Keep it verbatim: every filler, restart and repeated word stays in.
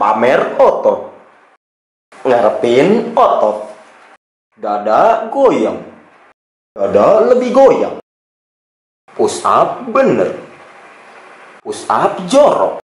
pamer otot, ngarepin otot, dada goyang, dada lebih goyang, push up bener, push up jorok,